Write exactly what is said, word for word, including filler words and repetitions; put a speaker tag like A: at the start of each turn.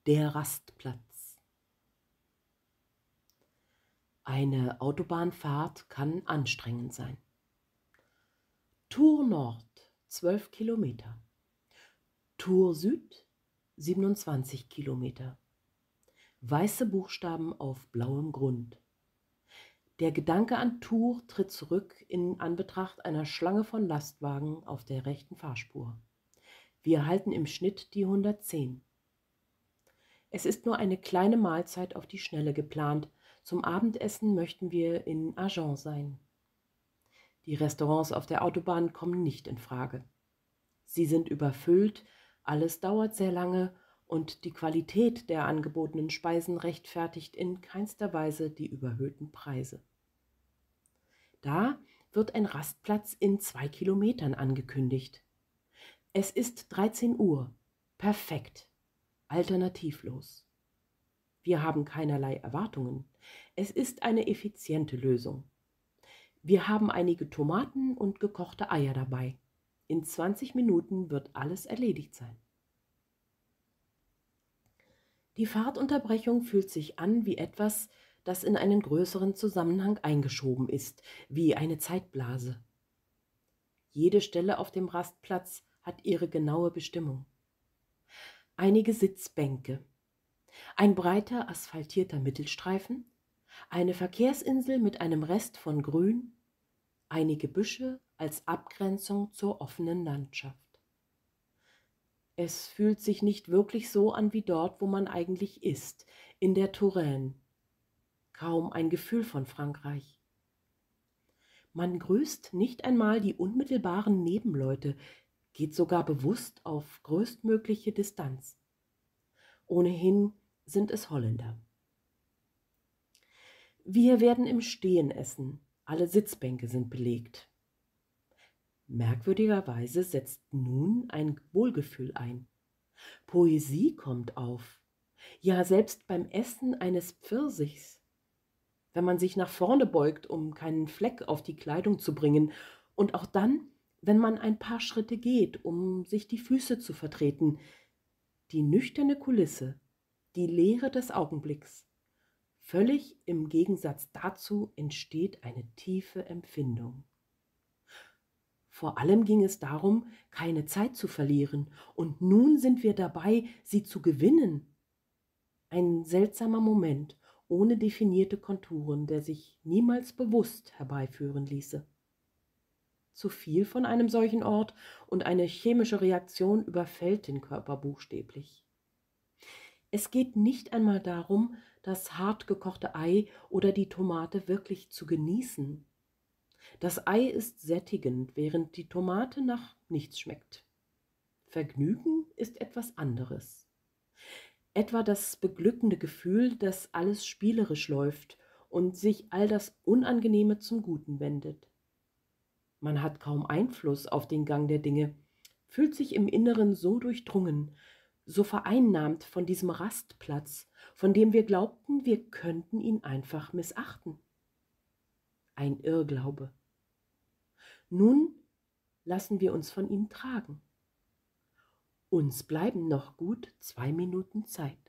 A: Der Rastplatz. Eine Autobahnfahrt kann anstrengend sein. Tour Nord zwölf Kilometer, Tour Süd siebenundzwanzig Kilometer. Weiße Buchstaben auf blauem Grund. Der Gedanke an Tour tritt zurück in Anbetracht einer Schlange von Lastwagen auf der rechten Fahrspur. Wir halten im Schnitt die hundertzehn. Es ist nur eine kleine Mahlzeit auf die Schnelle geplant. Zum Abendessen möchten wir in Agen sein. Die Restaurants auf der Autobahn kommen nicht in Frage. Sie sind überfüllt, alles dauert sehr lange und die Qualität der angebotenen Speisen rechtfertigt in keinster Weise die überhöhten Preise. Da wird ein Rastplatz in zwei Kilometern angekündigt. Es ist dreizehn Uhr. Perfekt. Alternativlos. Wir haben keinerlei Erwartungen. Es ist eine effiziente Lösung. Wir haben einige Tomaten und gekochte Eier dabei. In zwanzig Minuten wird alles erledigt sein. Die Fahrtunterbrechung fühlt sich an wie etwas, das in einen größeren Zusammenhang eingeschoben ist, wie eine Zeitblase. Jede Stelle auf dem Rastplatz hat ihre genaue Bestimmung. Einige Sitzbänke, ein breiter asphaltierter Mittelstreifen, eine Verkehrsinsel mit einem Rest von Grün, einige Büsche als Abgrenzung zur offenen Landschaft. Es fühlt sich nicht wirklich so an wie dort, wo man eigentlich ist, in der Touraine. Kaum ein Gefühl von Frankreich. Man grüßt nicht einmal die unmittelbaren Nebenleute, geht sogar bewusst auf größtmögliche Distanz. Ohnehin sind es Holländer. Wir werden im Stehen essen. Alle Sitzbänke sind belegt. Merkwürdigerweise setzt nun ein Wohlgefühl ein. Poesie kommt auf. Ja, selbst beim Essen eines Pfirsichs. Wenn man sich nach vorne beugt, um keinen Fleck auf die Kleidung zu bringen, und auch dann, wenn man ein paar Schritte geht, um sich die Füße zu vertreten. Die nüchterne Kulisse, die Leere des Augenblicks. Völlig im Gegensatz dazu entsteht eine tiefe Empfindung. Vor allem ging es darum, keine Zeit zu verlieren, und nun sind wir dabei, sie zu gewinnen. Ein seltsamer Moment, ohne definierte Konturen, der sich niemals bewusst herbeiführen ließe. Zu viel von einem solchen Ort und eine chemische Reaktion überfällt den Körper buchstäblich. Es geht nicht einmal darum, das hart gekochte Ei oder die Tomate wirklich zu genießen. Das Ei ist sättigend, während die Tomate nach nichts schmeckt. Vergnügen ist etwas anderes. Etwa das beglückende Gefühl, dass alles spielerisch läuft und sich all das Unangenehme zum Guten wendet. Man hat kaum Einfluss auf den Gang der Dinge, fühlt sich im Inneren so durchdrungen, so vereinnahmt von diesem Rastplatz, von dem wir glaubten, wir könnten ihn einfach missachten. Ein Irrglaube. Nun lassen wir uns von ihm tragen. Uns bleiben noch gut zwei Minuten Zeit.